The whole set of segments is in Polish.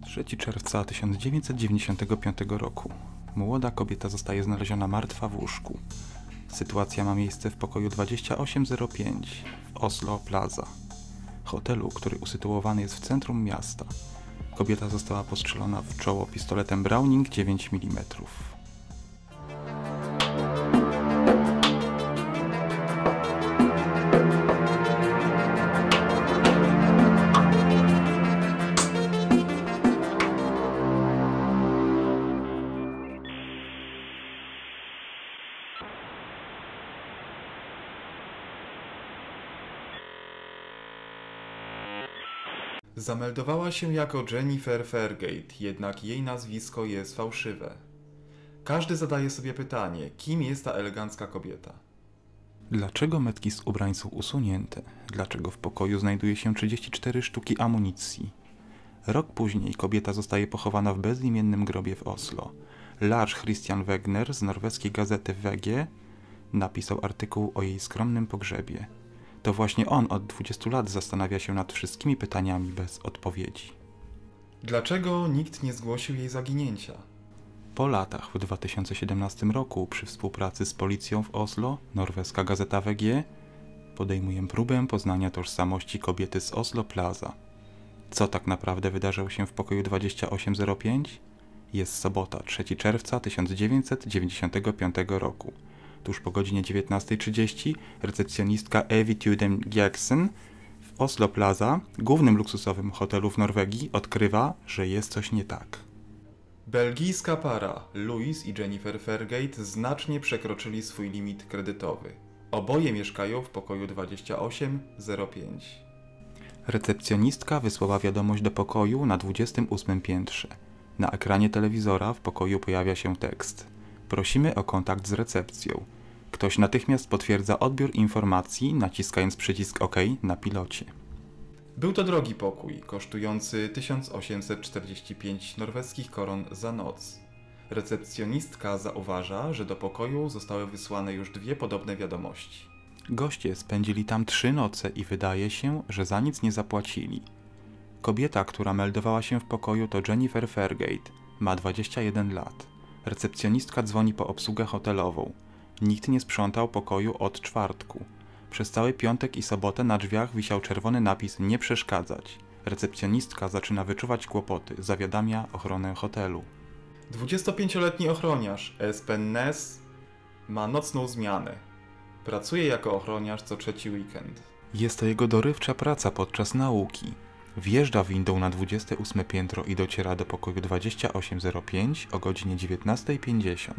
3 czerwca 1995 roku. Młoda kobieta zostaje znaleziona martwa w łóżku. Sytuacja ma miejsce w pokoju 2805 w Oslo Plaza, hotelu, który usytuowany jest w centrum miasta. Kobieta została postrzelona w czoło pistoletem Browning 9 mm. Zameldowała się jako Jennifer Fairgate, jednak jej nazwisko jest fałszywe. Każdy zadaje sobie pytanie, kim jest ta elegancka kobieta? Dlaczego metki z ubrań są usunięte? Dlaczego w pokoju znajduje się 34 sztuki amunicji? Rok później kobieta zostaje pochowana w bezimiennym grobie w Oslo. Lars Christian Wegner z norweskiej gazety VG napisał artykuł o jej skromnym pogrzebie. To właśnie on od 20 lat zastanawia się nad wszystkimi pytaniami bez odpowiedzi. Dlaczego nikt nie zgłosił jej zaginięcia? Po latach, w 2017 roku, przy współpracy z policją w Oslo, norweska gazeta VG podejmuje próbę poznania tożsamości kobiety z Oslo Plaza. Co tak naprawdę wydarzyło się w pokoju 2805? Jest sobota, 3 czerwca 1995 roku. Tuż po godzinie 19:30 recepcjonistka Evy Tudem Jackson w Oslo Plaza, głównym luksusowym hotelu w Norwegii, odkrywa, że jest coś nie tak. Belgijska para, Louis i Jennifer Fairgate, znacznie przekroczyli swój limit kredytowy. Oboje mieszkają w pokoju 2805. Recepcjonistka wysłała wiadomość do pokoju na 28 piętrze. Na ekranie telewizora w pokoju pojawia się tekst: prosimy o kontakt z recepcją. Ktoś natychmiast potwierdza odbiór informacji, naciskając przycisk OK na pilocie. Był to drogi pokój, kosztujący 1845 norweskich koron za noc. Recepcjonistka zauważa, że do pokoju zostały wysłane już 2 podobne wiadomości. Goście spędzili tam 3 noce i wydaje się, że za nic nie zapłacili. Kobieta, która meldowała się w pokoju, to Jennifer Fairgate. Ma 21 lat. Recepcjonistka dzwoni po obsługę hotelową. Nikt nie sprzątał pokoju od czwartku. Przez cały piątek i sobotę na drzwiach wisiał czerwony napis „Nie przeszkadzać”. Recepcjonistka zaczyna wyczuwać kłopoty, zawiadamia ochronę hotelu. 25-letni ochroniarz Espen Næss ma nocną zmianę. Pracuje jako ochroniarz co 3. weekend. Jest to jego dorywcza praca podczas nauki. Wjeżdża windą na 28 piętro i dociera do pokoju 2805 o godzinie 19:50.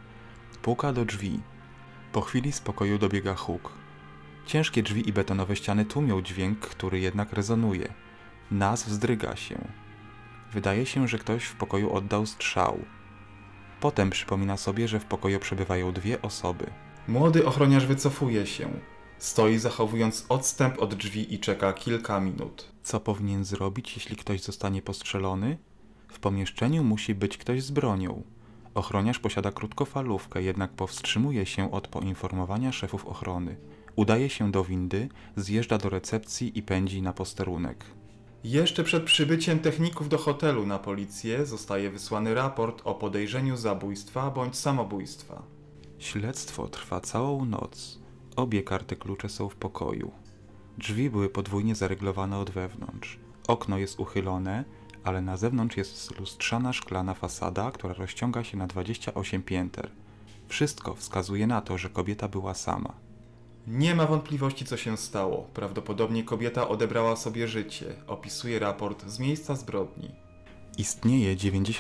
Puka do drzwi. Po chwili z pokoju dobiega huk. Ciężkie drzwi i betonowe ściany tłumią dźwięk, który jednak rezonuje. Næss wzdryga się. Wydaje się, że ktoś w pokoju oddał strzał. Potem przypomina sobie, że w pokoju przebywają 2 osoby. Młody ochroniarz wycofuje się. Stoi zachowując odstęp od drzwi i czeka kilka minut. Co powinien zrobić, jeśli ktoś zostanie postrzelony? W pomieszczeniu musi być ktoś z bronią. Ochroniarz posiada krótkofalówkę, jednak powstrzymuje się od poinformowania szefów ochrony. Udaje się do windy, zjeżdża do recepcji i pędzi na posterunek. Jeszcze przed przybyciem techników do hotelu na policję zostaje wysłany raport o podejrzeniu zabójstwa bądź samobójstwa. Śledztwo trwa całą noc. Obie karty klucze są w pokoju. Drzwi były podwójnie zaryglowane od wewnątrz. Okno jest uchylone, ale na zewnątrz jest lustrzana szklana fasada, która rozciąga się na 28 pięter. Wszystko wskazuje na to, że kobieta była sama. Nie ma wątpliwości, co się stało. Prawdopodobnie kobieta odebrała sobie życie, opisuje raport z miejsca zbrodni. Istnieje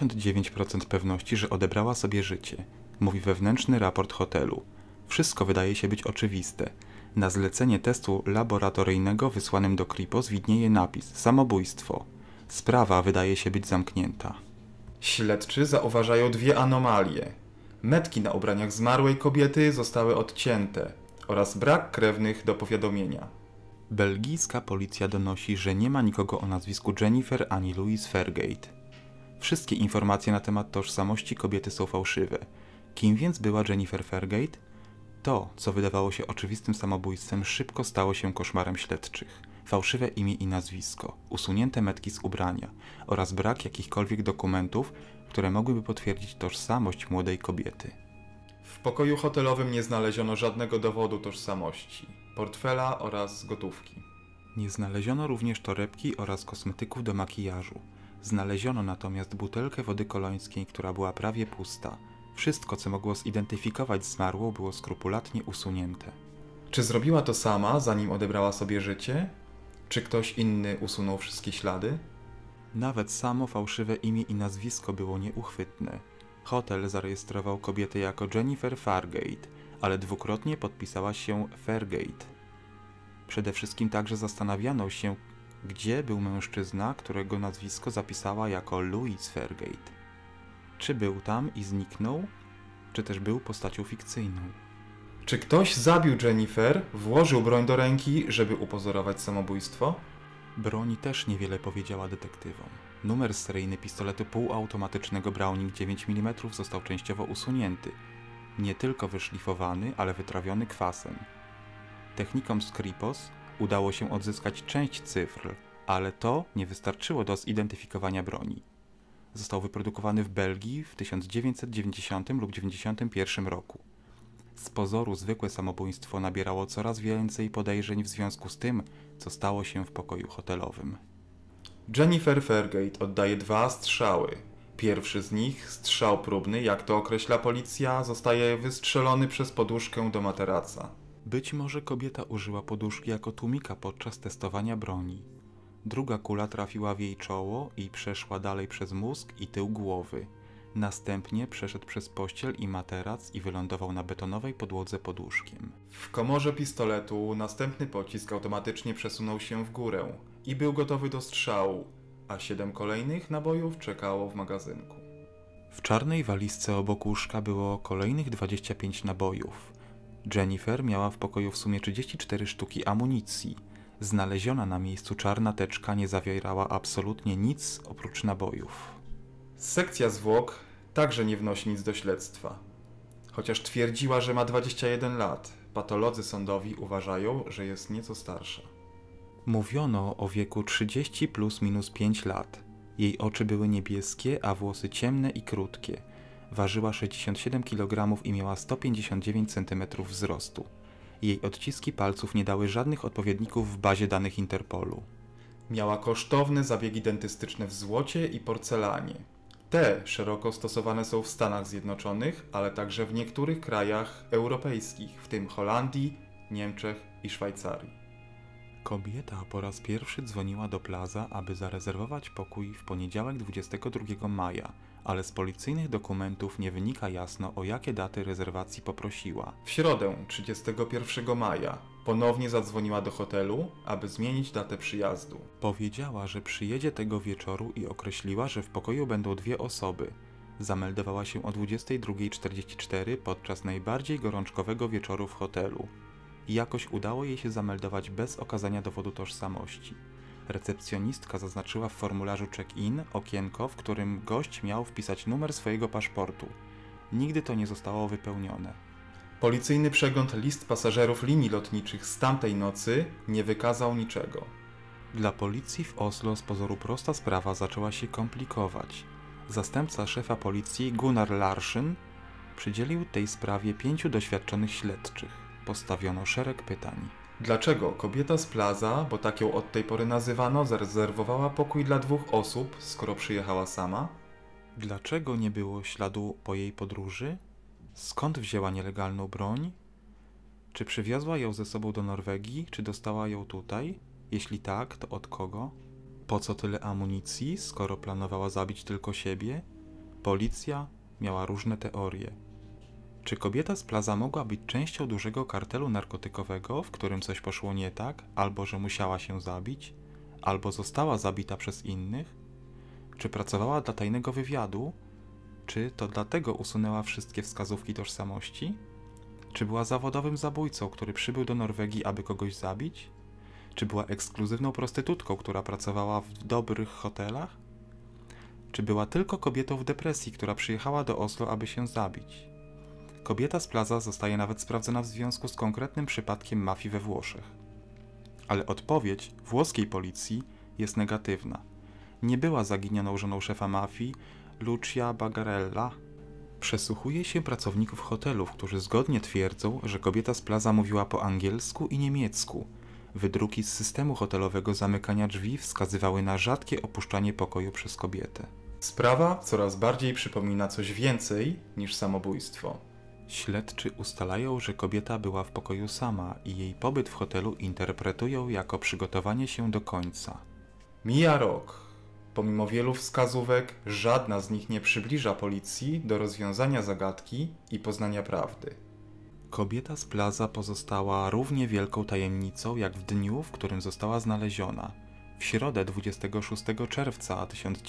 99% pewności, że odebrała sobie życie, mówi wewnętrzny raport hotelu. Wszystko wydaje się być oczywiste. Na zlecenie testu laboratoryjnego wysłanym do Kripos widnieje napis „Samobójstwo”. Sprawa wydaje się być zamknięta. Śledczy zauważają 2 anomalie. Metki na ubraniach zmarłej kobiety zostały odcięte oraz brak krewnych do powiadomienia. Belgijska policja donosi, że nie ma nikogo o nazwisku Jennifer ani Louis Fairgate. Wszystkie informacje na temat tożsamości kobiety są fałszywe. Kim więc była Jennifer Fairgate? To, co wydawało się oczywistym samobójstwem, szybko stało się koszmarem śledczych. fałszywe imię i nazwisko, usunięte metki z ubrania oraz brak jakichkolwiek dokumentów, które mogłyby potwierdzić tożsamość młodej kobiety. W pokoju hotelowym nie znaleziono żadnego dowodu tożsamości, portfela oraz gotówki. Nie znaleziono również torebki oraz kosmetyków do makijażu. Znaleziono natomiast butelkę wody kolońskiej, która była prawie pusta. Wszystko, co mogło zidentyfikować zmarłą, było skrupulatnie usunięte. Czy zrobiła to sama, zanim odebrała sobie życie? Czy ktoś inny usunął wszystkie ślady? Nawet samo fałszywe imię i nazwisko było nieuchwytne. Hotel zarejestrował kobietę jako Jennifer Fargate, ale dwukrotnie podpisała się Fairgate. Przede wszystkim także zastanawiano się, gdzie był mężczyzna, którego nazwisko zapisała jako Louis Fairgate. Czy był tam i zniknął, czy też był postacią fikcyjną? Czy ktoś zabił Jennifer, włożył broń do ręki, żeby upozorować samobójstwo? Broń też niewiele powiedziała detektywom. Numer seryjny pistoletu półautomatycznego Browning 9 mm został częściowo usunięty. Nie tylko wyszlifowany, ale wytrawiony kwasem. Technikom Skripos udało się odzyskać część cyfr, ale to nie wystarczyło do zidentyfikowania broni. Został wyprodukowany w Belgii w 1990 lub 1991 roku. Z pozoru zwykłe samobójstwo nabierało coraz więcej podejrzeń w związku z tym, co stało się w pokoju hotelowym. Jennifer Fairgate oddaje 2 strzały. Pierwszy z nich, strzał próbny, jak to określa policja, zostaje wystrzelony przez poduszkę do materaca. Być może kobieta użyła poduszki jako tłumika podczas testowania broni. Druga kula trafiła w jej czoło i przeszła dalej przez mózg i tył głowy. Następnie przeszedł przez pościel i materac i wylądował na betonowej podłodze pod łóżkiem. W komorze pistoletu następny pocisk automatycznie przesunął się w górę i był gotowy do strzału, a 7 kolejnych nabojów czekało w magazynku. W czarnej walizce obok łóżka było kolejnych 25 nabojów. Jennifer miała w pokoju w sumie 34 sztuki amunicji. Znaleziona na miejscu czarna teczka nie zawierała absolutnie nic oprócz nabojów. Sekcja zwłok także nie wnosi nic do śledztwa. Chociaż twierdziła, że ma 21 lat, patolodzy sądowi uważają, że jest nieco starsza. Mówiono o wieku 30 plus minus 5 lat. Jej oczy były niebieskie, a włosy ciemne i krótkie. Ważyła 67 kg i miała 159 cm wzrostu. Jej odciski palców nie dały żadnych odpowiedników w bazie danych Interpolu. Miała kosztowne zabiegi dentystyczne w złocie i porcelanie. Te szeroko stosowane są w Stanach Zjednoczonych, ale także w niektórych krajach europejskich, w tym Holandii, Niemczech i Szwajcarii. Kobieta po raz pierwszy dzwoniła do Plaza, aby zarezerwować pokój w poniedziałek 22 maja, ale z policyjnych dokumentów nie wynika jasno, o jakie daty rezerwacji poprosiła. W środę 31 maja ponownie zadzwoniła do hotelu, aby zmienić datę przyjazdu. Powiedziała, że przyjedzie tego wieczoru i określiła, że w pokoju będą 2 osoby. Zameldowała się o 22:44 podczas najbardziej gorączkowego wieczoru w hotelu. I jakoś udało jej się zameldować bez okazania dowodu tożsamości. Recepcjonistka zaznaczyła w formularzu check-in okienko, w którym gość miał wpisać numer swojego paszportu. Nigdy to nie zostało wypełnione. Policyjny przegląd list pasażerów linii lotniczych z tamtej nocy nie wykazał niczego. Dla policji w Oslo z pozoru prosta sprawa zaczęła się komplikować. Zastępca szefa policji Gunnar Larsen przydzielił tej sprawie 5 doświadczonych śledczych. Postawiono szereg pytań. Dlaczego kobieta z Plaza, bo tak ją od tej pory nazywano, zarezerwowała pokój dla 2 osób, skoro przyjechała sama? Dlaczego nie było śladu po jej podróży? Skąd wzięła nielegalną broń? Czy przywiozła ją ze sobą do Norwegii, czy dostała ją tutaj? Jeśli tak, to od kogo? Po co tyle amunicji, skoro planowała zabić tylko siebie? Policja miała różne teorie. Czy kobieta z Plaza mogła być częścią dużego kartelu narkotykowego, w którym coś poszło nie tak, albo że musiała się zabić, albo została zabita przez innych? Czy pracowała dla tajnego wywiadu? Czy to dlatego usunęła wszystkie wskazówki tożsamości? Czy była zawodowym zabójcą, który przybył do Norwegii, aby kogoś zabić? Czy była ekskluzywną prostytutką, która pracowała w dobrych hotelach? Czy była tylko kobietą w depresji, która przyjechała do Oslo, aby się zabić? Kobieta z Plaza zostaje nawet sprawdzona w związku z konkretnym przypadkiem mafii we Włoszech. Ale odpowiedź włoskiej policji jest negatywna. Nie była zaginioną żoną szefa mafii Lucia Bagarella. Przesłuchuje się pracowników hotelów, którzy zgodnie twierdzą, że kobieta z Plaza mówiła po angielsku i niemiecku. Wydruki z systemu hotelowego zamykania drzwi wskazywały na rzadkie opuszczanie pokoju przez kobietę. Sprawa coraz bardziej przypomina coś więcej niż samobójstwo. Śledczy ustalają, że kobieta była w pokoju sama i jej pobyt w hotelu interpretują jako przygotowanie się do końca. Mija rok. Pomimo wielu wskazówek, żadna z nich nie przybliża policji do rozwiązania zagadki i poznania prawdy. Kobieta z Plaza pozostała równie wielką tajemnicą jak w dniu, w którym została znaleziona. W środę 26 czerwca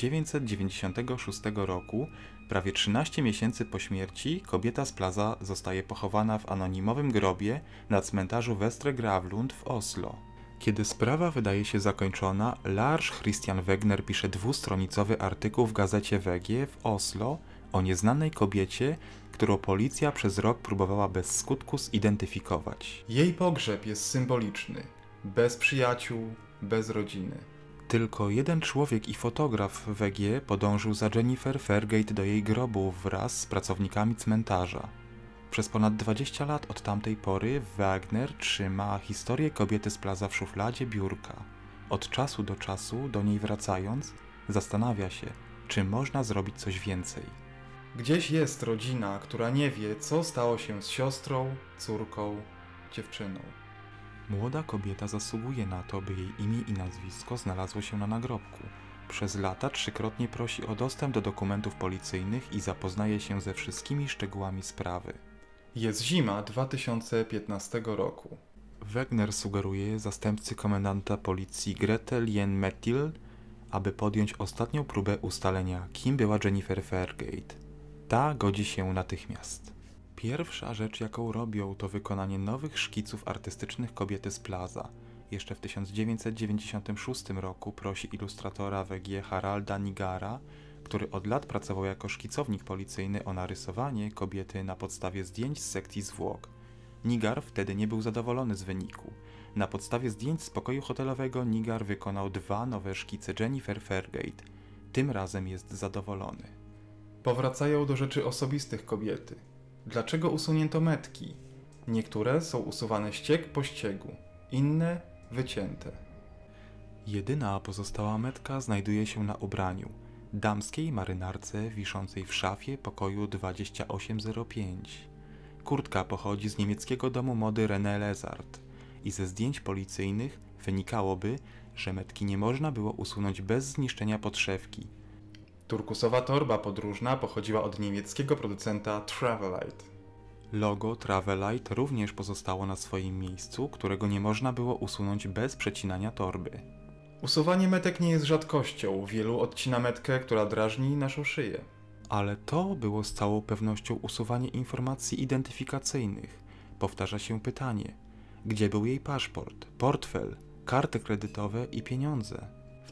1996 roku, prawie 13 miesięcy po śmierci, kobieta z Plaza zostaje pochowana w anonimowym grobie na cmentarzu Vestre Gravlund w Oslo. Kiedy sprawa wydaje się zakończona, Lars Christian Wegner pisze dwustronicowy artykuł w gazecie WG w Oslo o nieznanej kobiecie, którą policja przez rok próbowała bez skutku zidentyfikować. Jej pogrzeb jest symboliczny. Bez przyjaciół, bez rodziny. Tylko jeden człowiek i fotograf WG podążył za Jennifer Fairgate do jej grobu wraz z pracownikami cmentarza. Przez ponad 20 lat od tamtej pory Wagner trzyma historię kobiety z Plaza w szufladzie biurka. Od czasu do czasu, do niej wracając, zastanawia się, czy można zrobić coś więcej. Gdzieś jest rodzina, która nie wie, co stało się z siostrą, córką, dziewczyną. Młoda kobieta zasługuje na to, by jej imię i nazwisko znalazło się na nagrobku. Przez lata trzykrotnie prosi o dostęp do dokumentów policyjnych i zapoznaje się ze wszystkimi szczegółami sprawy. Jest zima 2015 roku. Wegner sugeruje zastępcy komendanta policji Grete Lien-Mettil, aby podjąć ostatnią próbę ustalenia, kim była Jennifer Fairgate. Ta godzi się natychmiast. Pierwsza rzecz, jaką robią, to wykonanie nowych szkiców artystycznych kobiety z Plaza. Jeszcze w 1996 roku prosi ilustratora WG Haralda Nigara, który od lat pracował jako szkicownik policyjny, o narysowanie kobiety na podstawie zdjęć z sekcji zwłok. Nigar wtedy nie był zadowolony z wyniku. Na podstawie zdjęć z pokoju hotelowego Nigar wykonał 2 nowe szkice Jennifer Fairgate. Tym razem jest zadowolony. Powracają do rzeczy osobistych kobiety. Dlaczego usunięto metki? Niektóre są usuwane ścieg po ściegu, inne wycięte. Jedyna pozostała metka znajduje się na ubraniu, damskiej marynarce wiszącej w szafie pokoju 2805. Kurtka pochodzi z niemieckiego domu mody René Lézard i ze zdjęć policyjnych wynikałoby, że metki nie można było usunąć bez zniszczenia podszewki. Turkusowa torba podróżna pochodziła od niemieckiego producenta Travelite. Logo Travelite również pozostało na swoim miejscu, którego nie można było usunąć bez przecinania torby. Usuwanie metek nie jest rzadkością. Wielu odcina metkę, która drażni naszą szyję. Ale to było z całą pewnością usuwanie informacji identyfikacyjnych. Powtarza się pytanie, gdzie był jej paszport, portfel, karty kredytowe i pieniądze? W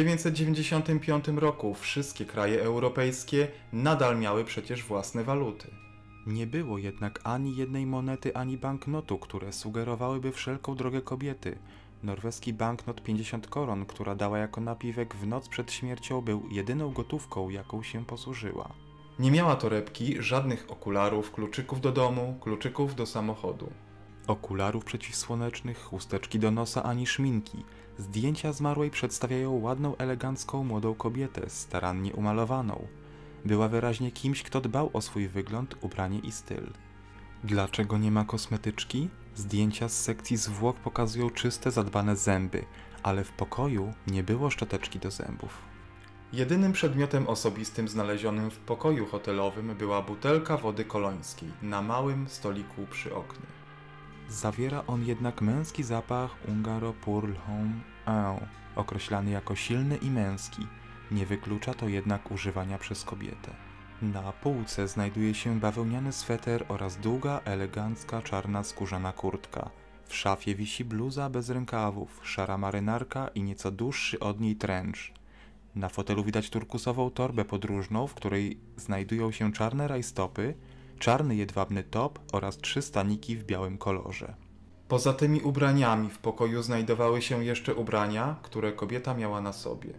1995 roku wszystkie kraje europejskie nadal miały przecież własne waluty. Nie było jednak ani jednej monety, ani banknotu, które sugerowałyby wszelką drogę kobiety. Norweski banknot 50 koron, która dała jako napiwek w noc przed śmiercią, był jedyną gotówką, jaką się posłużyła. Nie miała torebki, żadnych okularów, kluczyków do domu, kluczyków do samochodu. Okularów przeciwsłonecznych, chusteczki do nosa ani szminki. Zdjęcia zmarłej przedstawiają ładną, elegancką młodą kobietę, starannie umalowaną. Była wyraźnie kimś, kto dbał o swój wygląd, ubranie i styl. Dlaczego nie ma kosmetyczki? Zdjęcia z sekcji zwłok pokazują czyste, zadbane zęby, ale w pokoju nie było szczoteczki do zębów. Jedynym przedmiotem osobistym znalezionym w pokoju hotelowym była butelka wody kolońskiej na małym stoliku przy oknie. Zawiera on jednak męski zapach Ungaro pour l'homme, określany jako silny i męski. Nie wyklucza to jednak używania przez kobietę. Na półce znajduje się bawełniany sweter oraz długa, elegancka, czarna skórzana kurtka. W szafie wisi bluza bez rękawów, szara marynarka i nieco dłuższy od niej trench. Na fotelu widać turkusową torbę podróżną, w której znajdują się czarne rajstopy, czarny jedwabny top oraz 3 staniki w białym kolorze. Poza tymi ubraniami w pokoju znajdowały się jeszcze ubrania, które kobieta miała na sobie.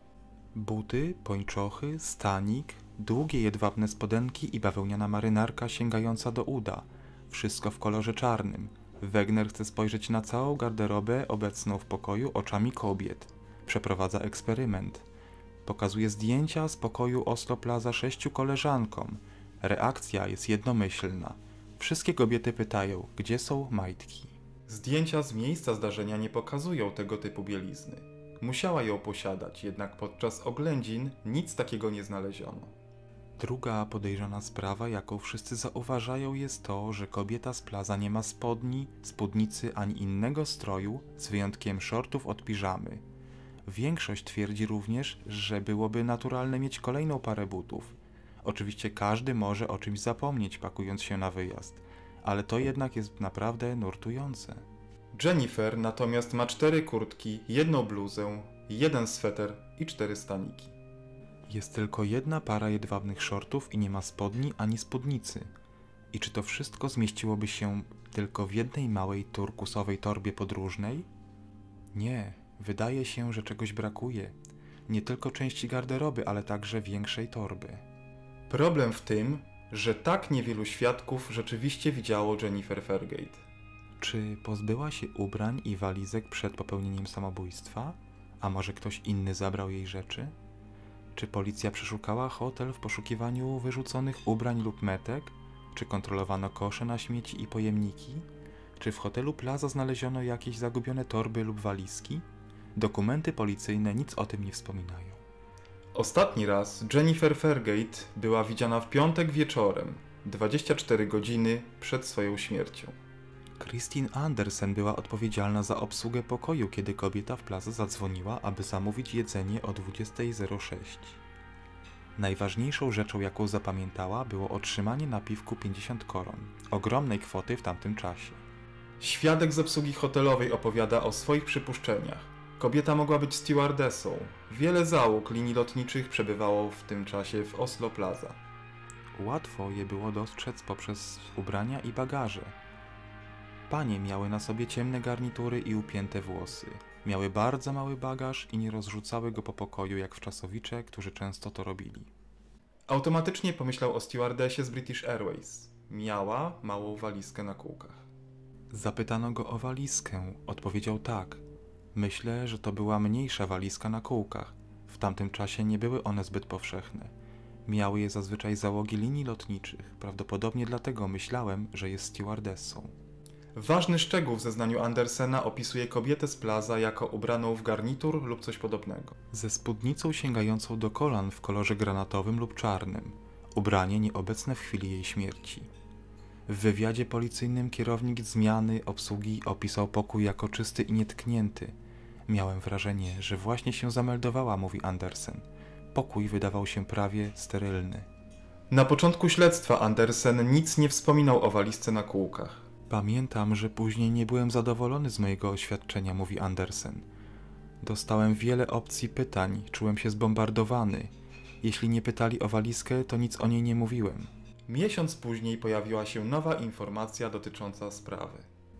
Buty, pończochy, stanik, długie jedwabne spodenki i bawełniana marynarka sięgająca do uda. Wszystko w kolorze czarnym. Wegner chce spojrzeć na całą garderobę obecną w pokoju oczami kobiet. Przeprowadza eksperyment. Pokazuje zdjęcia z pokoju Oslo Plaza 6 koleżankom. Reakcja jest jednomyślna. Wszystkie kobiety pytają, gdzie są majtki. Zdjęcia z miejsca zdarzenia nie pokazują tego typu bielizny. Musiała ją posiadać, jednak podczas oględzin nic takiego nie znaleziono. Druga podejrzana sprawa, jaką wszyscy zauważają, jest to, że kobieta z plaza nie ma spodni, spódnicy ani innego stroju, z wyjątkiem shortów od piżamy. Większość twierdzi również, że byłoby naturalne mieć kolejną parę butów. Oczywiście każdy może o czymś zapomnieć, pakując się na wyjazd, ale to jednak jest naprawdę nurtujące. Jennifer natomiast ma 4 kurtki, 1 bluzę, 1 sweter i 4 staniki. Jest tylko jedna para jedwabnych shortów i nie ma spodni ani spódnicy. I czy to wszystko zmieściłoby się tylko w jednej małej turkusowej torbie podróżnej? Nie, wydaje się, że czegoś brakuje. Nie tylko części garderoby, ale także większej torby. Problem w tym, że tak niewielu świadków rzeczywiście widziało Jennifer Fairgate. Czy pozbyła się ubrań i walizek przed popełnieniem samobójstwa? A może ktoś inny zabrał jej rzeczy? Czy policja przeszukała hotel w poszukiwaniu wyrzuconych ubrań lub metek? Czy kontrolowano kosze na śmieci i pojemniki? Czy w hotelu Plaza znaleziono jakieś zagubione torby lub walizki? Dokumenty policyjne nic o tym nie wspominają. Ostatni raz Jennifer Fairgate była widziana w piątek wieczorem, 24 godziny przed swoją śmiercią. Christine Andersen była odpowiedzialna za obsługę pokoju, kiedy kobieta w Plaza zadzwoniła, aby zamówić jedzenie o 20:06. Najważniejszą rzeczą, jaką zapamiętała, było otrzymanie napiwku 50 koron, ogromnej kwoty w tamtym czasie. Świadek z obsługi hotelowej opowiada o swoich przypuszczeniach. Kobieta mogła być stewardessą. Wiele załóg linii lotniczych przebywało w tym czasie w Oslo Plaza. Łatwo je było dostrzec poprzez ubrania i bagaże. Panie miały na sobie ciemne garnitury i upięte włosy. Miały bardzo mały bagaż i nie rozrzucały go po pokoju jak wczasowicze, którzy często to robili. Automatycznie pomyślał o stewardessie z British Airways. Miała małą walizkę na kółkach. Zapytano go o walizkę. Odpowiedział tak. Myślę, że to była mniejsza walizka na kółkach. W tamtym czasie nie były one zbyt powszechne. Miały je zazwyczaj załogi linii lotniczych. Prawdopodobnie dlatego myślałem, że jest stewardessą. Ważny szczegół w zeznaniu Andersena opisuje kobietę z Plaza jako ubraną w garnitur lub coś podobnego. Ze spódnicą sięgającą do kolan w kolorze granatowym lub czarnym. Ubranie nieobecne w chwili jej śmierci. W wywiadzie policyjnym kierownik zmiany obsługi opisał pokój jako czysty i nietknięty. Miałem wrażenie, że właśnie się zameldowała, mówi Andersen. Pokój wydawał się prawie sterylny. Na początku śledztwa Andersen nic nie wspominał o walizce na kółkach. Pamiętam, że później nie byłem zadowolony z mojego oświadczenia, mówi Andersen. Dostałem wiele opcji pytań, czułem się zbombardowany. Jeśli nie pytali o walizkę, to nic o niej nie mówiłem. Miesiąc później pojawiła się nowa informacja dotycząca sprawy.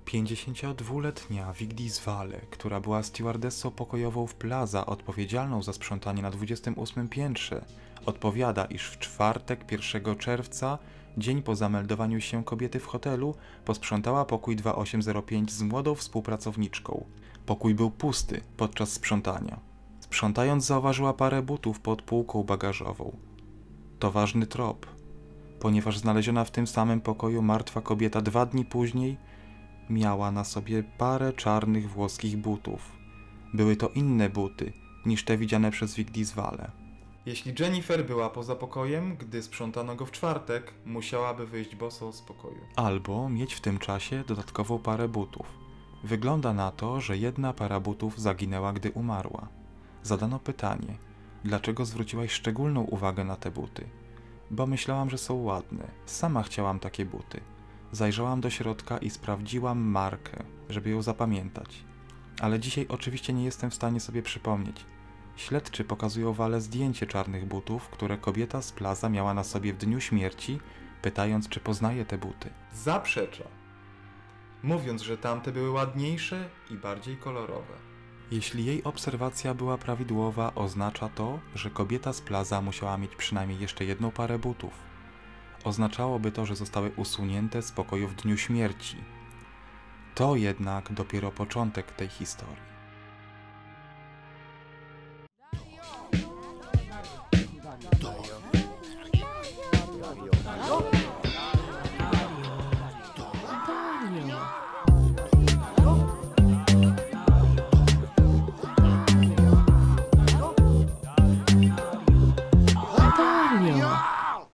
52-letnia Vigdis Vale, która była stewardessą pokojową w Plaza odpowiedzialną za sprzątanie na 28 piętrze, odpowiada, iż w czwartek 1 czerwca, dzień po zameldowaniu się kobiety w hotelu, posprzątała pokój 2805 z młodą współpracowniczką. Pokój był pusty podczas sprzątania. Sprzątając zauważyła parę butów pod półką bagażową. To ważny trop, ponieważ znaleziona w tym samym pokoju martwa kobieta 2 dni później miała na sobie parę czarnych włoskich butów. Były to inne buty niż te widziane przez Vigdis Vale. Jeśli Jennifer była poza pokojem, gdy sprzątano go w czwartek, musiałaby wyjść boso z pokoju. Albo mieć w tym czasie dodatkową parę butów. Wygląda na to, że jedna para butów zaginęła, gdy umarła. Zadano pytanie, dlaczego zwróciłaś szczególną uwagę na te buty? Bo myślałam, że są ładne. Sama chciałam takie buty. Zajrzałam do środka i sprawdziłam markę, żeby ją zapamiętać. Ale dzisiaj oczywiście nie jestem w stanie sobie przypomnieć. Śledczy pokazują Vale zdjęcie czarnych butów, które kobieta z Plaza miała na sobie w dniu śmierci, pytając, czy poznaje te buty. Zaprzecza. mówiąc, że tamte były ładniejsze i bardziej kolorowe. Jeśli jej obserwacja była prawidłowa, oznacza to, że kobieta z plaza musiała mieć przynajmniej jeszcze jedną parę butów. Oznaczałoby to, że zostały usunięte z pokoju w dniu śmierci. To jednak dopiero początek tej historii.